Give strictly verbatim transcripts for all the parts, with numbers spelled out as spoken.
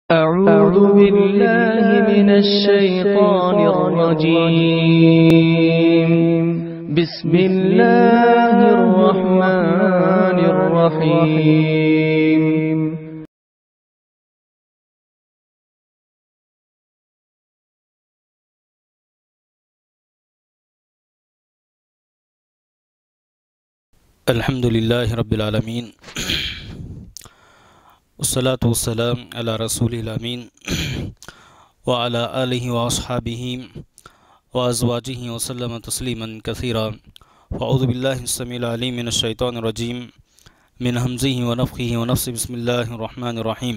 أعوذ بالله من الشيطان الرجيم. بسم الله الرحمن الرحيم. الحمد لله رب العالمين والصلاة والسلام على رسول الأمين وعلى آله وأصحابه وأزواجه وسلم تسليما كثيرا. وأعوذ بالله السميع العليم من الشيطان الرجيم من همزه ونفخه ونفسه. بسم الله الرحمن الرحيم.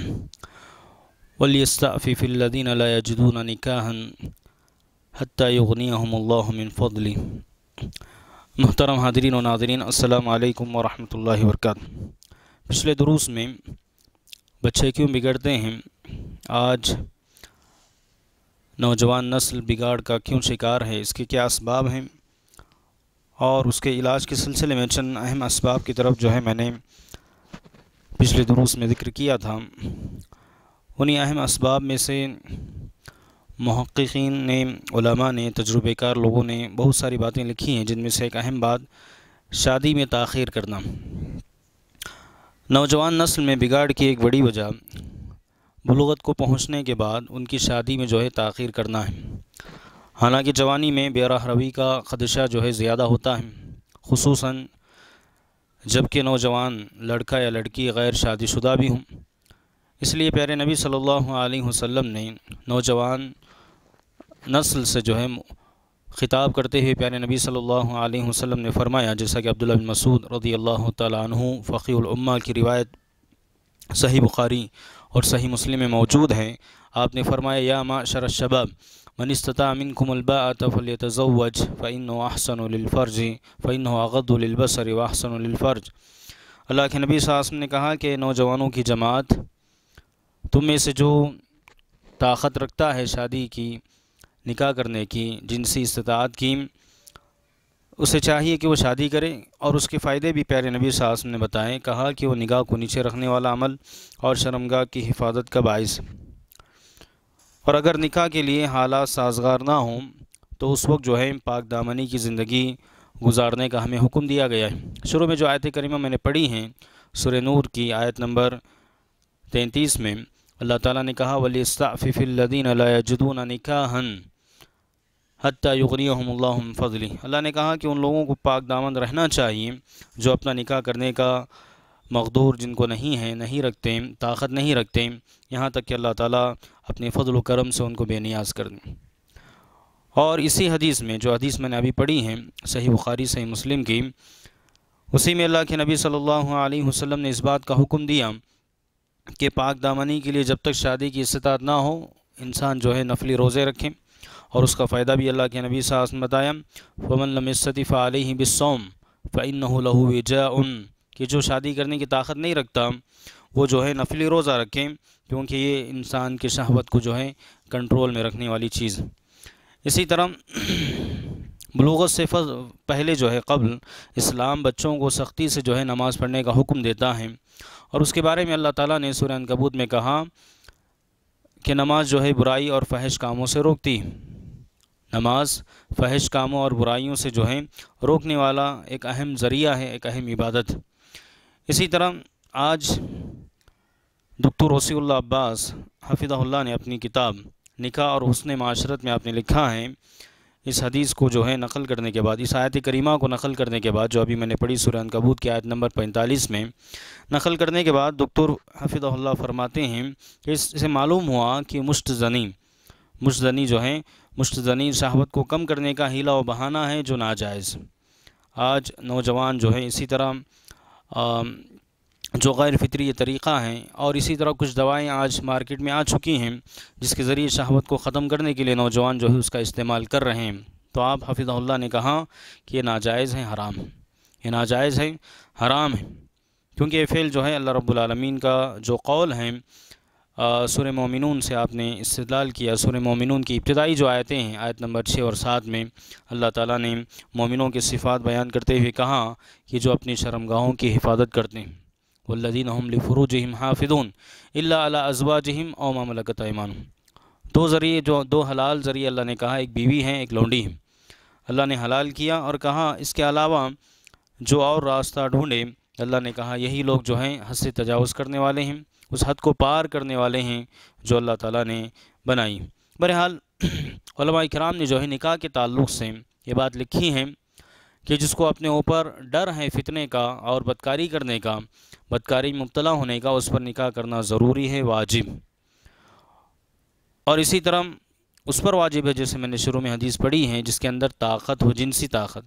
وليستعفف الذين لا يجدون نكاحا حتى يغنيهم الله من فضله. محترم حاضرین و ناظرین، السلام علیکم ورحمۃ اللہ وبرکاتہ. پچھلے دروس میں بچے کیوں بگڑتے ہیں، آج نوجوان نسل بگاڑ کا کیوں شکار ہے، اس کے کیا اسباب ہیں، اور اس کے علاج کے سلسلے میں چند اہم اسباب کی طرف جو ہے میں نے پچھلے دروس میں ذکر کیا تھا. انہی اہم اسباب میں سے محققین نے، علماء نے، تجربہ کار لوگوں نے بہت ساری باتیں لکھی ہیں، جن میں سے ایک اہم بات شادی میں تاخیر کرنا. نوجوان نسل میں بگاڑ کی ایک بڑی وجہ بلوغت کو پہنچنے کے بعد ان کی شادی میں جو ہے تاخیر کرنا ہے. حالانکہ جوانی میں بے راہ روی کا خدشہ جو ہے زیادہ ہوتا ہے، خصوصاً جبکہ نوجوان لڑکا یا لڑکی غیر شادی شدہ بھی ہوں. اس لیے پیارے نبی صلی اللہ علیہ وسلم نے نوجوان نسل سے جو ہے خطاب کرتے ہوئے پیارے نبی صلی اللہ علیہ وسلم نے فرمایا، جیسا کہ عبداللہ بن مسعود رضی اللہ تعالیٰ عنہ فقیہ الامہ کی روایت صحیح بخاری اور صحیح مسلم میں موجود ہے. آپ نے فرمایا، یا معشر الشباب من استطاع منکم الباءۃ فلیتزوج فإنہ احسن للفرج فإنہ اغض للبصر واحسن للفرج. اللہ کے نبی صلی اللہ علیہ وسلم نے کہا کہ نوجوانوں کی جماعت تم میں سے جو طاقت رکھتا ہے شادی کی، نکاح کرنے کی، جنسی استطاعت کی، اسے چاہیے کہ وہ شادی کرے. اور اس کے فائدے بھی پیارے نبی صلی اللہ علیہ وسلم نے بتائے. کہا کہ وہ نگاہ کو نیچے رکھنے والا عمل اور شرمگاہ کی حفاظت کا باعث. اور اگر نکاح کے لیے حالات سازگار نہ ہوں تو اس وقت جو ہے پاک دامنی کی زندگی گزارنے کا ہمیں حکم دیا گیا ہے. شروع میں جو آیت کریمہ میں نے پڑھی ہیں سورہ نور کی آیت نمبر تینتیس میں اللہ تعالیٰ نے کہا، وَلِيَسْتَعْفِفِ الَّذِينَ لَا يَجِدُونَ نِكَاحًا حَتَّى يُغْنِيَهُمُ اللَّهُ مِن فَضْلِهِ. اللہ نے کہا کہ ان لوگوں کو پاک دامن رہنا چاہیے جو اپنا نکاح کرنے کا مقدور، جن کو نہیں ہے، نہیں رکھتے، طاقت نہیں رکھتے، یہاں تک کہ اللہ تعالیٰ اپنے فضل و کرم سے ان کو بے نیاز کر دیں. اور اسی حدیث میں، جو حدیث میں نے ابھی پڑھی ہے صحیح بخاری صحیح مسلم کی، اسی میں اللہ کے نبی صلی اللہ علیہ وسلم نے اس بات کا حکم دیا کہ پاک دامنی کے لیے جب تک شادی کی استطاعت نہ ہو انسان جو ہے نفلی روزے رکھیں. اور اس کا فائدہ بھی اللہ کے نبی صلی اللہ علیہ وسلم نے بتایا، فَمَن لَمْ يَسْتَطِعْ فَعَلَيْهِ بِالصَّوْمِ فَإِنَّهُ لَهُ وِجَاءٌ، کہ جو شادی کرنے کی طاقت نہیں رکھتا وہ جو ہے نفلی روزہ رکھیں، کیونکہ یہ انسان کی شہوت کو جو ہے کنٹرول میں رکھنے والی چیز. اسی طرح بلوغت سے پہلے جو ہے قبل اسلام بچوں کو سختی سے جو ہے نماز پڑھنے کا حکم دیتا ہے. اور اس کے بارے میں اللہ تعالیٰ نے سورہ عنکبوت میں کہا کہ نماز جو ہے برائی اور فحش کاموں سے روکتی ہے. نماز فحش کاموں اور برائیوں سے جو ہے روکنے والا ایک اہم ذریعہ ہے، ایک اہم عبادت. اسی طرح آج دکتور وسیع اللہ عباس حفظہ اللہ نے اپنی کتاب نکاح اور حسن معاشرت میں آپ نے لکھا ہے، اس حدیث کو جو ہے نقل کرنے کے بعد، اس آیت کریمہ کو نقل کرنے کے بعد جو ابھی میں نے پڑھی سورہ عنکبوت کی آیت نمبر پینتالیس میں نقل کرنے کے بعد دکتور حفظہ اللہ فرماتے ہیں کہ اس سے معلوم ہوا کہ مشت زنی مشت زنی جو ہے مشت زنی شہوت کو کم کرنے کا ہیلا و بہانہ ہے جو ناجائز. آج نوجوان جو ہے اسی طرح جو غیر فطری طریقہ ہیں، اور اسی طرح کچھ دوائیں آج مارکیٹ میں آ چکی ہیں جس کے ذریعے شہوت کو ختم کرنے کے لیے نوجوان جو ہے اس کا استعمال کر رہے ہیں. تو آپ حفظہ اللہ نے کہا کہ یہ ناجائز ہیں، حرام ہے، یہ ناجائز ہے، حرام ہے، کیونکہ یہ فعل جو ہے اللہ رب العالمین کا جو قول ہے. سورہ مومنون سے آپ نے استدلال کیا. سورہ مومنون کی ابتدائی جو آیتیں ہیں آیت نمبر چھ اور سات میں اللہ تعالیٰ نے مومنوں کے صفات بیان کرتے ہوئے کہا کہ جو اپنی شرمگاہوں کی حفاظت کرتے ہیں، वल्लज़ीना हुम लिफ़ुरूजिहिम हाफ़िज़ून इल्ला अला अज़वाजिहिम औ मा मलकत अयमानुहुम। दो ज़रिए, जो दो हलाल ज़रिए अल्लाह ने कहा, एक बीवी हैं, एक लौंडी है। अल्लाह ने हलाल किया और कहा इसके अलावा जो और रास्ता ढूंढे, अल्लाह ने कहा यही लोग जो हैं हद से तजावुज़ करने वाले हैं, उस हद को पार करने वाले हैं जो अल्लाह ताला ने बनाई। बहरहाल उलमा इकराम ने जो है निकाह के ताल्लुक़ से ये बात लिखी है कि जिसको अपने ऊपर डर है फितने का और बदकारी करने का, बदकारी में मुब्तला होने का, उस पर निकाह करना ज़रूरी है, वाजिब। और इसी तरह उस पर वाजिब है, जैसे मैंने शुरू में हदीस पढ़ी है, जिसके अंदर ताकत हो, जिनसी ताकत।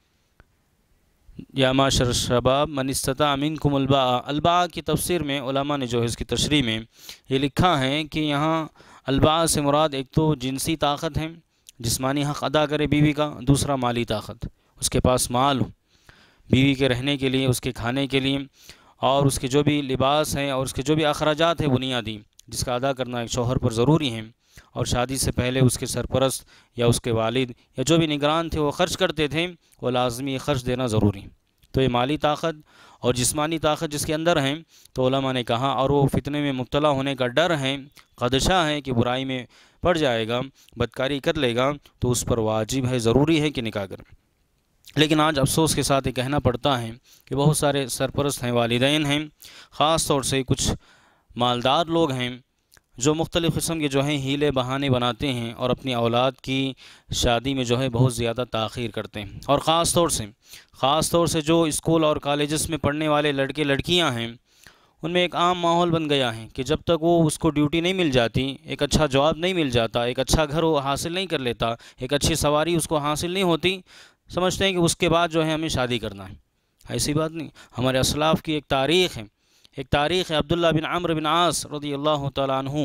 या माशर शबाब मन इस्तता मिनकुमुल बाअ, अलबा की तफसीर में उलमा ने जो है इसकी तशरीह में ये लिखा है कि यहाँ अलबा से मुराद एक तो जिनसी ताकत है, जिस्मानी हक़ अदा करे बीवी का, दूसरा माली ताकत, उसके पास माल हो बीवी के रहने के लिए, उसके खाने के लिए, और उसके जो भी लिबास हैं और उसके जो भी अखराजात हैं बुनियादी, जिसका अदा करना एक शौहर पर ज़रूरी है। और शादी से पहले उसके सरपरस्त या उसके वालिद या जो भी निगरान थे वो ख़र्च करते थे, वो लाजमी ख़र्च देना ज़रूरी। तो ये माली ताकत और जिस्मानी ताकत जिसके अंदर हैं, तो उलमा ने कहा, और वो फितने में मुब्तला होने का डर है, ख़दशा है कि बुराई में पड़ जाएगा, बदकारी कर लेगा, तो उस पर वाजिब है, ज़रूरी है कि निकाह करें। लेकिन आज अफसोस के साथ ये कहना पड़ता है कि बहुत सारे सरपरस्त हैं, वालिदैन हैं, ख़ास तौर से कुछ मालदार लोग हैं जो मुख्तलिफ़ किस्म के जो हैं हीले बहाने बनाते हैं और अपनी औलाद की शादी में जो है बहुत ज़्यादा ताख़ीर करते हैं। और ख़ास तौर से ख़ास तौर से जो स्कूल और कॉलेजेस में पढ़ने वाले लड़के लड़कियां हैं, उनमें एक आम माहौल बन गया है कि जब तक वो उसको ड्यूटी नहीं मिल जाती, एक अच्छा जॉब नहीं मिल जाता, एक अच्छा घर वो हासिल नहीं कर लेता, एक अच्छी सवारी उसको हासिल नहीं होती, समझते हैं कि उसके बाद जो है हमें शादी करना है। ऐसी बात नहीं। हमारे असलाफ़ की एक तारीख़ है, एक तारीख़ है। अब्दुल्ला बिन अम्र बिन आस रज़ियल्लाहु तआला अन्हु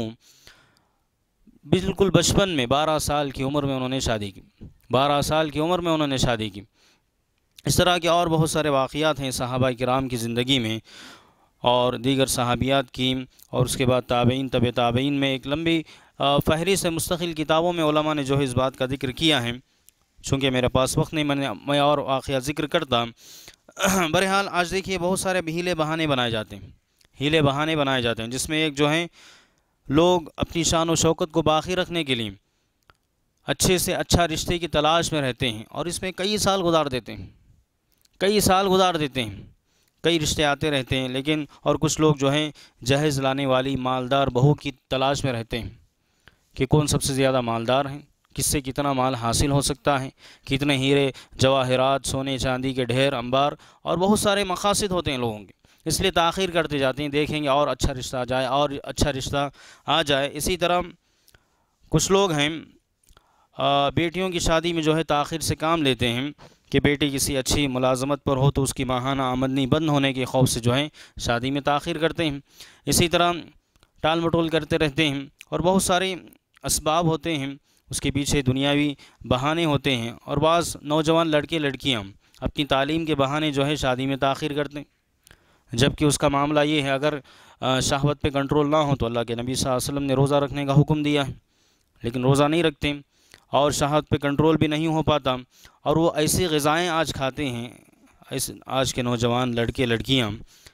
बिल्कुल बचपन में बारह साल की उम्र में उन्होंने शादी की, बारह साल की उम्र में उन्होंने शादी की। इस तरह के और बहुत सारे वाक़ियात हैं सहाबा किराम की ज़िंदगी में और दीगर सहाबियात की, और उसके बाद ताबईन, तबे ताबईन में एक लंबी फ़हरिस्त है। मुस्तकिल किताबों में उलमा ने जो है इस बात का ज़िक्र किया है। चूँकि मेरे पास वक्त नहीं, मैंने मैं और वाक़िया ज़िक्र करता। बहरहाल आज देखिए बहुत सारे हीले बहाने बनाए जाते हैं, हीले बहाने बनाए जाते हैं, जिसमें एक जो है लोग अपनी शान व शौकत को बाकी रखने के लिए अच्छे से अच्छा रिश्ते की तलाश में रहते हैं, और इसमें कई साल गुजार देते हैं, कई साल गुजार देते हैं, कई रिश्ते आते रहते हैं। लेकिन और कुछ लोग जो हैं जहेज़ लाने वाली मालदार बहू की तलाश में रहते हैं कि कौन सबसे ज़्यादा मालदार हैं, किससे कितना माल हासिल हो सकता है, कितने हीरे जवाहरात, सोने चांदी के ढेर अंबार, और बहुत सारे मकासद होते हैं लोगों के, इसलिए ताख़ीर करते जाते हैं, देखेंगे और अच्छा रिश्ता आ जाए और अच्छा रिश्ता आ जाए। इसी तरह कुछ लोग हैं बेटियों की शादी में जो है ताख़ीर से काम लेते हैं कि बेटी किसी अच्छी मुलाजमत पर हो तो उसकी माहाना आमदनी बंद होने के खौफ से जो है शादी में ताख़ीर करते हैं। इसी तरह टाल मटोल करते रहते हैं, और बहुत सारे असबाब होते हैं, उसके पीछे दुनियावी बहाने होते हैं। और बाज़ नौजवान लड़के लड़कियां अपनी तालीम के बहाने जो है शादी में ताख़ीर करते हैं, जबकि उसका मामला ये है, अगर शहवत पे कंट्रोल ना हो तो अल्लाह के नबी सल्लल्लाहु अलैहि वसल्लम ने रोज़ा रखने का हुक्म दिया है, लेकिन रोज़ा नहीं रखते और शहवत पे कंट्रोल भी नहीं हो पाता, और वो ऐसी ग़िज़ाएँ आज खाते हैं, ऐसे आज के नौजवान लड़के लड़कियां,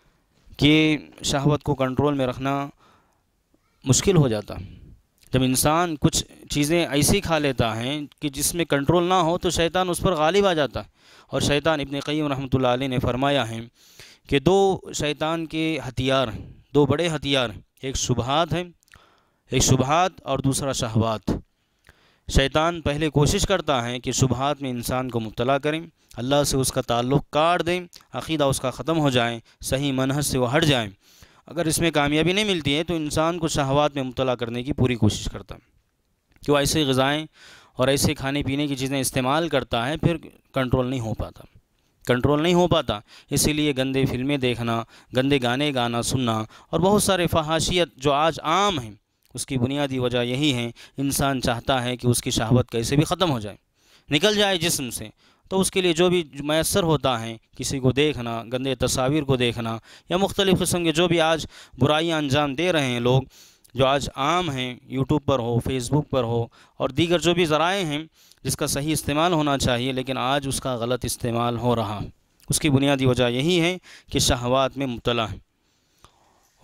कि शहवत को कंट्रोल में रखना मुश्किल हो जाता। जब इंसान कुछ चीज़ें ऐसी खा लेता है कि जिसमें कंट्रोल ना हो तो शैतान उस पर गालिब आ जाता है। और शैतान, इब्न क़य्यिम रहमतुल्लाह अलैह ने फरमाया है कि दो शैतान के हथियार, दो बड़े हथियार, एक शुबहात है, एक शुबहात और दूसरा शहवात। शैतान पहले कोशिश करता है कि शुबहात में इंसान को मुब्तला करें, अल्लाह से उसका ताल्लुक़ काट दें, अक़ीदा उसका ख़त्म हो जाए, सही मनहज से वो हट जाए। अगर इसमें कामयाबी नहीं मिलती है तो इंसान को शहवात में मुब्तला करने की पूरी कोशिश करता है कि वो ऐसे ग़िज़ाएँ और ऐसे खाने पीने की चीज़ें इस्तेमाल करता है, फिर कंट्रोल नहीं हो पाता, कंट्रोल नहीं हो पाता। इसीलिए गंदे फिल्में देखना, गंदे गाने गाना सुनना, और बहुत सारे फहाशियत जो आज आम हैं, उसकी बुनियादी वजह यही है, इंसान चाहता है कि उसकी शहवत कैसे भी ख़त्म हो जाए, निकल जाए जिस्म से। तो उसके लिए जो भी मैसर होता है, किसी को देखना, गंदे तस्वीर को देखना, या मुख्तलिफ़ किस्म के जो भी आज बुराइयाँ अंजाम दे रहे हैं लोग, जो आज आम हैं, यूट्यूब पर हो, फेसबुक पर हो, और दीगर जो भी ज़राए हैं जिसका सही इस्तेमाल होना चाहिए लेकिन आज उसका गलत इस्तेमाल हो रहा। उसकी बुनियादी वजह यही है कि शहवात में मुब्तला है।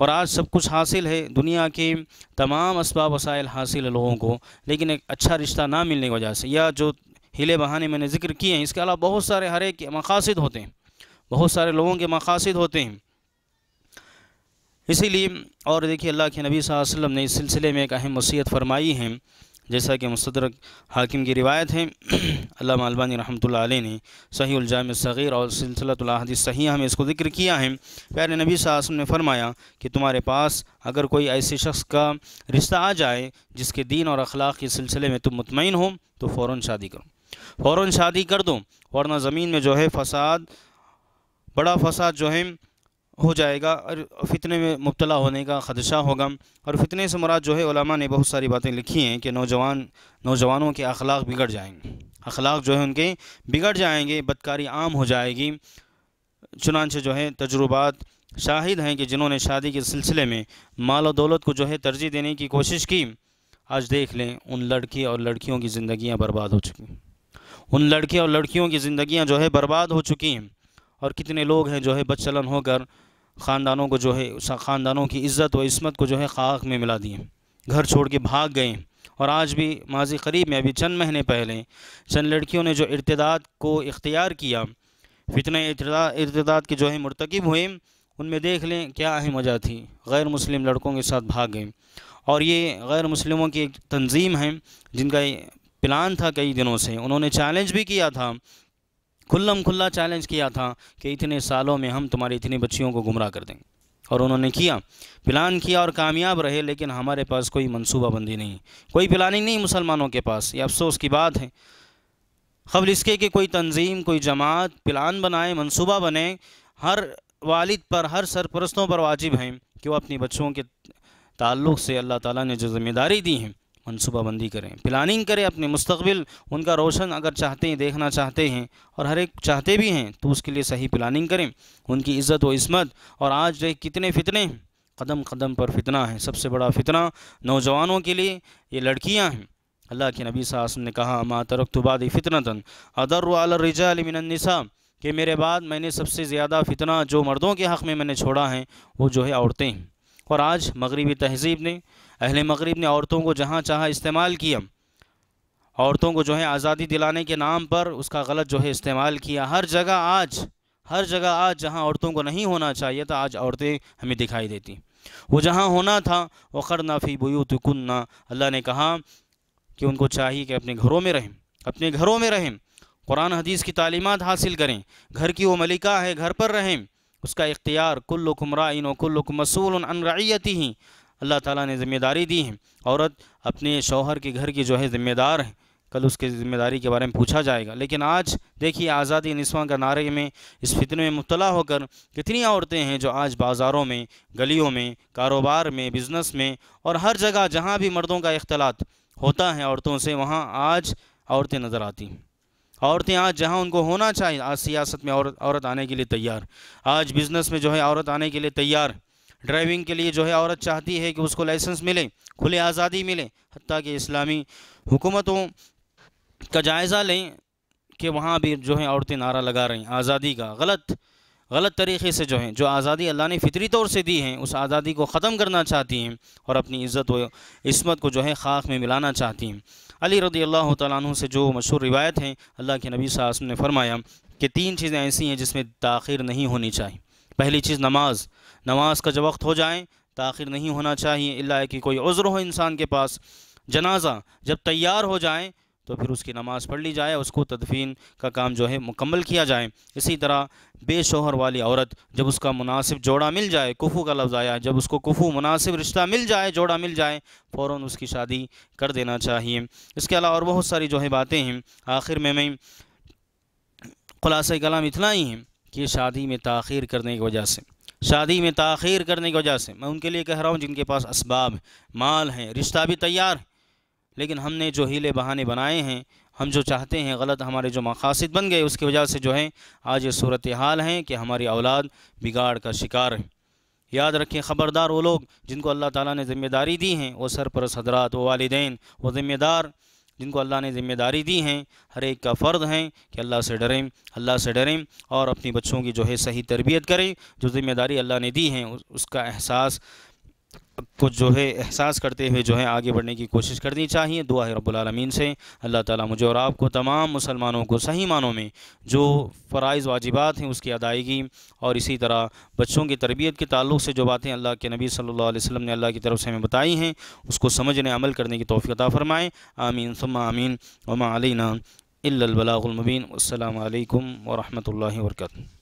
اور آج سب کچھ حاصل ہے، دنیا کے تمام اسباب وسائل حاصل ہے لوگوں کو، لیکن ایک اچھا رشتہ نہ ملنے کی وجہ سے، یا جو ہیلے بہانے میں نے ذکر کیے ہیں، اس کے علاوہ بہت سارے ہر ایک کے مقاصد ہوتے ہیں، بہت سارے لوگوں کے مقاصد ہوتے ہیں، اسی لیے اور دیکھیے اللہ کے نبی صلی اللہ علیہ وسلم نے اس سلسلے میں ایک اہم وصیت فرمائی ہے، جیسا کہ مستدرک حاکم کی روایت ہے، علامہ البانی رحمۃ اللہ علیہ نے صحیح الجامع الصغیر اور سلسلۃ الاحادیث صحیحہ میں اس کو ذکر کیا ہے۔ پیارے نبی صلی اللہ علیہ وسلم نے فرمایا کہ تمہارے پاس اگر کوئی ایسے شخص کا رشتہ آ جائے جس کے دین اور اخلاق کے سلسلے میں تم مطمئن ہو تو فوراً شادی کرو، فوراً شادی کر دو، ورنہ زمین میں جو ہے فساد، بڑا فساد جو ہے ہو جائے گا اور فتنے میں مبتلا ہونے کا خدشہ ہوگا۔ اور فتنے سے مراد جو ہے علماء نے بہت ساری باتیں لکھی ہیں کہ نوجوان نوجوانوں کے اخلاق بگڑ جائیں گے، اخلاق جو ہے ان کے بگڑ جائیں گے، بدکاری عام ہو جائے گی۔ چنانچہ جو ہے تجربات شاہد ہیں کہ جنہوں نے شادی کے سلسلے میں مال و دولت کو جو ہے ترجیح دینے کی کوشش کی، آج دیکھ لیں ان لڑکی اور لڑکیوں کی زندگیاں برباد ہو چکی ہیں، ان لڑکے اور لڑکیوں کی زندگیاں جو ہے برباد ہو چکی ہیں، اور کتنے لوگ ہیں جو ہے بد چلن ہو کر خاندانوں کو جو ہے خاندانوں کی عزت و عصمت کو جو ہے خاک میں ملا دیے، گھر چھوڑ کے بھاگ گئے۔ اور آج بھی ماضی قریب میں ابھی چند مہینے پہلے چند لڑکیوں نے جو ارتداد کو اختیار کیا، فتنہ ارتداد کے جو ہے مرتکب ہوئے، ان میں دیکھ لیں کیا اہم وجہ تھی، غیر مسلم لڑکوں کے ساتھ بھاگ گئے۔ اور یہ غیر مسلموں کی ایک تنظیم ہے جن کا پلان تھا کئی دنوں سے، انہوں نے چیلنج بھی کیا تھا، کھلم کھلا چیلنج کیا تھا کہ اتنے سالوں میں ہم تمہاری اتنی بچیوں کو گمراہ کر دیں گے، اور انہوں نے کیا، پلان کیا اور کامیاب رہے، لیکن ہمارے پاس کوئی منصوبہ بندی نہیں، کوئی پلاننگ نہیں مسلمانوں کے پاس۔ یہ افسوس کی بات ہے، قبل اس کے کہ کوئی تنظیم، کوئی جماعت پلان بنائے، منصوبہ بنے، ہر والد پر، ہر سرپرستوں پر واجب ہیں کہ وہ اپنی بچوں کے تعلق سے اللہ تعالیٰ نے جو ذمہ داری دی ہیں منصوبہ بندی کریں، پلاننگ کریں، اپنے مستقبل ان کا روشن اگر چاہتے ہیں، دیکھنا چاہتے ہیں، اور ہر ایک چاہتے بھی ہیں، تو اس کے لیے صحیح پلاننگ کریں، ان کی عزت و عصمت۔ اور آج دیکھ کتنے فتنے، قدم قدم پر فتنہ ہے، سب سے بڑا فتنہ نوجوانوں کے لیے یہ لڑکیاں ہیں۔ اللہ کے نبی صلی اللہ علیہ وسلم نے کہا ما ترکت بعدی فتنۃ اضر علی الرجال من النساء، کہ میرے بعد میں نے سب سے زیادہ فتنہ جو مردوں کے حق میں میں نے چھوڑا ہے وہ جو ہے عورتیں ہیں۔ اور آج مغربی تہذیب نے، اہل مغرب نے عورتوں کو جہاں چاہا استعمال کیا، عورتوں کو جو ہے آزادی دلانے کے نام پر اس کا غلط جو ہے استعمال کیا۔ ہر جگہ آج ہر جگہ آج جہاں عورتوں کو نہیں ہونا چاہیے تھا، آج عورتیں ہمیں دکھائی دیتی، وہ جہاں ہونا تھا وقرنا فی بیوتکن، اللہ نے کہا کہ ان کو چاہیے کہ اپنے گھروں میں رہیں، اپنے گھروں میں رہیں، قرآن حدیث کی تعلیمات حاصل کریں، گھر کی وہ ملکہ ہے، گھر پر رہیں، اس کا اختیار کلکم راعٍ وکلکم مسئول عن رعیتہ، اللہ تعالیٰ نے ذمہ داری دی ہے، عورت اپنے شوہر کے گھر کی جو ہے ذمہ دار ہے، کل اس کے ذمہ داری کے بارے میں پوچھا جائے گا۔ لیکن آج دیکھیے آزادی نسواں کا نعرے میں اس فتنے میں مبتلا ہو کر کتنی عورتیں ہیں جو آج بازاروں میں، گلیوں میں، کاروبار میں، بزنس میں، اور ہر جگہ جہاں بھی مردوں کا اختلاط ہوتا ہے عورتوں سے، وہاں آج عورتیں نظر آتی ہیں۔ عورتیں آج جہاں ان کو ہونا چاہیے، آج سیاست میں عورت عورت آنے کے لیے تیار، آج بزنس میں جو ہے عورت آنے کے لیے تیار، ڈرائیونگ کے لیے جو ہے عورت چاہتی ہے کہ اس کو لائسنس ملے، کھلے آزادی ملے، حتیٰ کہ اسلامی حکومتوں کا جائزہ لیں کہ وہاں بھی جو ہے عورتیں نعرہ لگا رہی ہیں آزادی کا، غلط غلط طریقے سے جو ہیں، جو آزادی اللہ نے فطری طور سے دی ہیں اس آزادی کو ختم کرنا چاہتی ہیں اور اپنی عزت و عصمت کو جو ہے خاک میں ملانا چاہتی ہیں۔ علی رضی اللہ تعالیٰ عنہ سے جو مشہور روایت ہیں، اللہ کے نبی صلی اللہ علیہ وسلم نے فرمایا کہ تین چیزیں ایسی ہیں جس میں تاخیر نہیں ہونی چاہیے۔ پہلی چیز نماز، نماز کا جب وقت ہو جائے تاخیر نہیں ہونا چاہیے، الا کہ کوئی عذر ہو انسان کے پاس۔ جنازہ جب تیار ہو جائے تو پھر اس کی نماز پڑھ لی جائے، اس کو تدفین کا کام جو ہے مکمل کیا جائے۔ اسی طرح بے شوہر والی عورت جب اس کا مناسب جوڑا مل جائے، کفو کا لفظ آیا، جب اس کو کفو مناسب رشتہ مل جائے، جوڑا مل جائے، فوراً اس کی شادی کر دینا چاہیے۔ اس کے علاوہ اور بہت ساری جو ہے باتیں ہیں، آخر میں میں خلاصہ کلام اتنا ہی ہے کہ شادی میں تاخیر کرنے کی وجہ سے شادی میں تاخیر کرنے کی وجہ سے میں ان کے لیے کہہ رہا ہوں جن کے پاس اسباب مال ہیں، رشتہ بھی تیار ہے، لیکن ہم نے جو ہیلے بہانے بنائے ہیں، ہم جو چاہتے ہیں غلط، ہمارے جو مقاصد بن گئے، اس کی وجہ سے جو ہے آج یہ صورتحال ہیں کہ ہماری اولاد بگاڑ کا شکار ہے۔ یاد رکھیں، خبردار وہ لوگ جن کو اللہ تعالیٰ نے ذمہ داری دی ہیں، وہ سرپرست حضرات، وہ والدین، وہ ذمہ دار جن کو اللہ نے ذمہ داری دی ہیں، ہر ایک کا فرض ہے کہ اللہ سے ڈریں اللہ سے ڈریں اور اپنی بچوں کی جو ہے صحیح تربیت کریں۔ جو ذمہ داری اللہ نے دی ہیں اس کا احساس کو جو ہے احساس کرتے ہوئے جو ہے آگے بڑھنے کی کوشش کرنی چاہیے۔ دعا ہے رب العالمین سے اللہ تعالیٰ مجھے اور آپ کو تمام مسلمانوں کو صحیح معنوں میں جو فرائض واجبات ہیں اس کی ادائیگی اور اسی طرح بچوں کی تربیت کے تعلق سے جو باتیں اللہ کے نبی صلی اللہ علیہ وسلم نے اللہ کی طرف سے ہمیں بتائی ہیں اس کو سمجھنے عمل کرنے کی توفیق عطا فرمائے۔ آمین ثم آمین وما علینا الا البلاغ المبین۔ السلام علیکم ورحمۃ اللہ وبرکاتہ۔